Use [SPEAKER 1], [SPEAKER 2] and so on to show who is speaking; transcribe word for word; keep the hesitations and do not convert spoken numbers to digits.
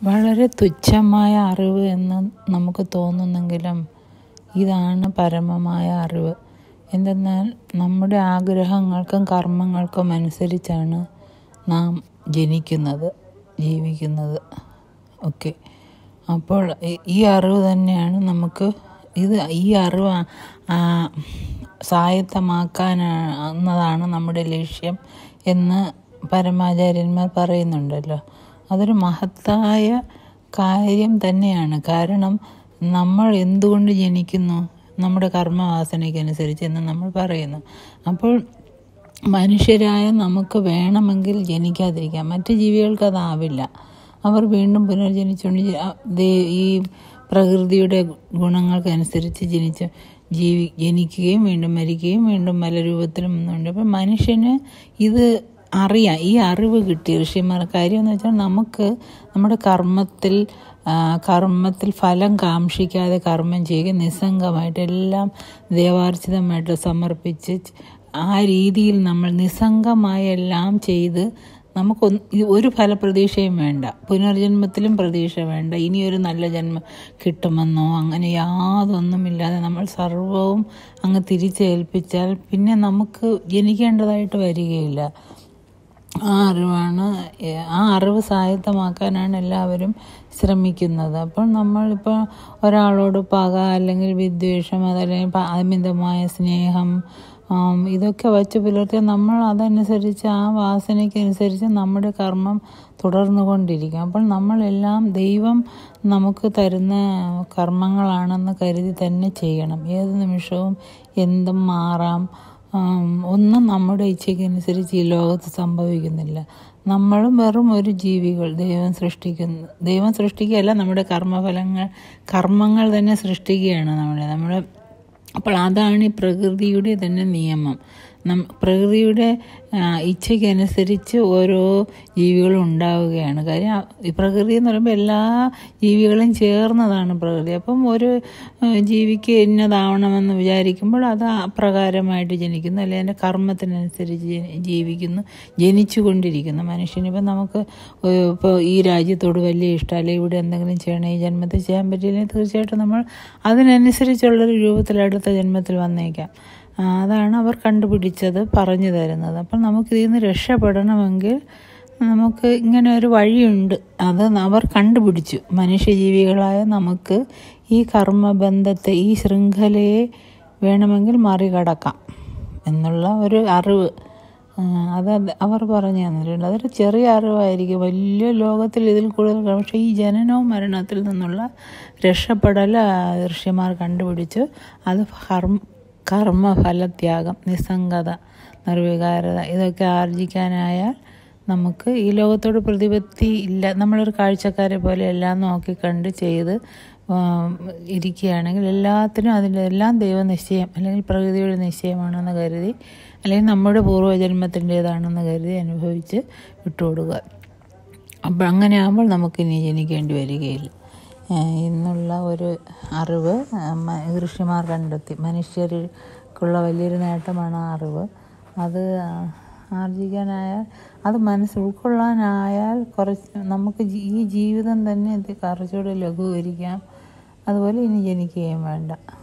[SPEAKER 1] വളരെ തുച്ഛമായ അറിവ് എന്ന് നമുക്ക് തോന്നുന്നെങ്കിലും ഇതാണ് പരമമായ അറിവ്. എന്തെന്നാൽ നമ്മുടെ ആഗ്രഹങ്ങൾക്കും കർമ്മങ്ങൾക്കും അനുസരിച്ചാണ് നാം ജനിക്കുന്നത്, ജീവിക്കുന്നത് ഒക്കെ. അപ്പോൾ ഈ അറിവ് തന്നെയാണ് നമുക്ക് ഇത് ഈ അറിവ് സ്വായത്തമാക്കാനെന്നതാണ് നമ്മുടെ ലക്ഷ്യം എന്ന് പരമാചാര്യന്മാർ പറയുന്നുണ്ടല്ലോ. അതൊരു മഹത്തായ കാര്യം തന്നെയാണ്. കാരണം നമ്മൾ എന്തുകൊണ്ട് ജനിക്കുന്നു? നമ്മുടെ കർമ്മവാസനയ്ക്കനുസരിച്ച് എന്ന് നമ്മൾ പറയുന്നു. അപ്പോൾ മനുഷ്യരായ നമുക്ക് വേണമെങ്കിൽ ജനിക്കാതിരിക്കാം. മറ്റ് ജീവികൾക്ക് അതാവില്ല. അവർ വീണ്ടും പുനർജനിച്ചുകൊണ്ട് ഈ പ്രകൃതിയുടെ ഗുണങ്ങൾക്കനുസരിച്ച് ജനിച്ച് ജീവി ജനിക്കുകയും വീണ്ടും മരിക്കുകയും വീണ്ടും പല രൂപത്തിലും ഒന്നുണ്ട്. അപ്പം മനുഷ്യന് ഇത് അറിയാം, ഈ അറിവ് കിട്ടി ഋഷിമാർ. കാര്യം എന്ന് വെച്ചാൽ നമുക്ക് നമ്മുടെ കർമ്മത്തിൽ കർമ്മത്തിൽ ഫലം കാക്ഷിക്കാതെ കർമ്മം ചെയ്യുക, നിസ്സംഗമായിട്ട് എല്ലാം ദേവാർച്ചിതമായിട്ട് സമർപ്പിച്ച് ആ രീതിയിൽ നമ്മൾ നിസ്സംഗമായി എല്ലാം ചെയ്ത് നമുക്ക് ഒരു ഫലപ്രതീക്ഷയും വേണ്ട, പുനർജന്മത്തിലും പ്രതീക്ഷ വേണ്ട, ഇനിയൊരു നല്ല ജന്മം കിട്ടുമെന്നോ അങ്ങനെ യാതൊന്നുമില്ലാതെ നമ്മൾ സർവവും അങ്ങ് തിരിച്ചേൽപ്പിച്ചാൽ പിന്നെ നമുക്ക് ജനിക്കേണ്ടതായിട്ട് വരികയില്ല. ആ അറിവാണ് ആ അറിവ് സ്വായത്തമാക്കാനാണ് എല്ലാവരും ശ്രമിക്കുന്നത്. അപ്പോൾ നമ്മളിപ്പോൾ ഒരാളോട് പക അല്ലെങ്കിൽ വിദ്വേഷം അതല്ലെങ്കിൽ അമിതമായ സ്നേഹം ഇതൊക്കെ വച്ച് പുലർത്തിയാൽ നമ്മൾ അതനുസരിച്ച് ആ വാസനയ്ക്കനുസരിച്ച് നമ്മുടെ കർമ്മം തുടർന്നു കൊണ്ടിരിക്കും. അപ്പോൾ നമ്മളെല്ലാം ദൈവം നമുക്ക് തരുന്ന കർമ്മങ്ങളാണെന്ന് കരുതി തന്നെ ചെയ്യണം. ഏത് നിമിഷവും എന്തും മാറാം. ഒന്നും നമ്മുടെ ഇച്ഛയ്ക്കനുസരിച്ച് ഈ ലോകത്ത് സംഭവിക്കുന്നില്ല. നമ്മളും വെറും ഒരു ജീവികൾ. ദൈവം സൃഷ്ടിക്കുന്നു ദൈവം സൃഷ്ടിക്കുകയല്ല, നമ്മുടെ കർമ്മഫലങ്ങൾ കർമ്മങ്ങൾ തന്നെ സൃഷ്ടിക്കുകയാണ് നമ്മളെ നമ്മുടെ അപ്പോൾ അതാണ് ഈ പ്രകൃതിയുടെ തന്നെ നിയമം. നം പ്രകൃതിയുടെ ഇച്ഛയ്ക്കനുസരിച്ച് ഓരോ ജീവികളും ഉണ്ടാവുകയാണ്. കാര്യം ഈ പ്രകൃതി എന്ന് പറയുമ്പോൾ എല്ലാ ജീവികളും ചേർന്നതാണ് പ്രകൃതി. അപ്പം ഒരു ജീവിക്ക് ഇന്നതാവണമെന്ന് വിചാരിക്കുമ്പോൾ അത് അപ്രകാരമായിട്ട് ജനിക്കുന്നു, അല്ലെങ്കിൽ അതിൻ്റെ കർമ്മത്തിനനുസരിച്ച് ജീവിക്കുന്നു, ജനിച്ചു കൊണ്ടിരിക്കുന്നു. മനുഷ്യനിപ്പം നമുക്ക് ഇപ്പോൾ ഈ രാജ്യത്തോട് വലിയ ഇഷ്ടം, അല്ലെങ്കിൽ ഇവിടെ എന്തെങ്കിലും ചെയ്യണം, ഈ ജന്മത്തിൽ ചെയ്യാൻ പറ്റിയില്ലെങ്കിൽ തീർച്ചയായിട്ടും നമ്മൾ അതിനനുസരിച്ചുള്ളൊരു രൂപത്തിൽ അടുത്ത ജന്മത്തിൽ വന്നേക്കാം. അതാണ് അവർ കണ്ടുപിടിച്ചത്, പറഞ്ഞു തരുന്നത്. അപ്പം നമുക്കിതിൽ നിന്ന് രക്ഷപ്പെടണമെങ്കിൽ നമുക്ക് ഇങ്ങനെ ഒരു വഴിയുണ്ട്. അത് അവർ കണ്ടുപിടിച്ചു. മനുഷ്യജീവികളായ നമുക്ക് ഈ കർമ്മബന്ധത്തെ, ഈ ശൃംഖലയെ വേണമെങ്കിൽ മറികടക്കാം എന്നുള്ള ഒരു അറിവ് അത് അവർ പറഞ്ഞു തന്നിട്ടുണ്ട്. അതൊരു ചെറിയ അറിവായിരിക്കും, വലിയ ലോകത്തിൽ ഇതിൽ കൂടുതൽ. പക്ഷേ ഈ ജനനവും മരണത്തിൽ നിന്നുള്ള രക്ഷപ്പെടൽ ഋഷിമാർ കണ്ടുപിടിച്ചു. അത് കർമ്മ കർമ്മഫലത്യാഗം, നിസ്സംഗത, നിർവികാരത ഇതൊക്കെ ആർജിക്കാനായാൽ നമുക്ക് ഈ ലോകത്തോട് പ്രതിപത്തി ഇല്ല. നമ്മളൊരു കാഴ്ചക്കാരെ പോലെ എല്ലാം നോക്കിക്കണ്ട് ചെയ്ത് ഇരിക്കുകയാണെങ്കിൽ എല്ലാത്തിനും അതിൻ്റെ എല്ലാം ദൈവനിശ്ചയം അല്ലെങ്കിൽ പ്രകൃതിയുടെ നിശ്ചയമാണെന്ന് കരുതി, അല്ലെങ്കിൽ നമ്മുടെ പൂർവ്വജന്മത്തിൻ്റേതാണെന്ന് കരുതി അനുഭവിച്ച് വിട്ടുകൊടുക്കുക. അപ്പോൾ അങ്ങനെ ആകുമ്പോൾ നമുക്കിനി ജനിക്കേണ്ടി വരികയില്ല എന്നുള്ള ഒരു അറിവ് ഋഷിമാർ കണ്ടെത്തി. മനുഷ്യർക്കുള്ള വലിയൊരു നേട്ടമാണ് ആ അറിവ്. അത് ആർജിക്കാനായാൽ, അത് മനസ്സ് ഉൾക്കൊള്ളാനായാൽ കുറച്ച് നമുക്ക് ഈ ജീവിതം തന്നെ കുറച്ചുകൂടെ ലഘൂകരിക്കാം. അതുപോലെ ഇനി ജനിക്കുകയും വേണ്ട.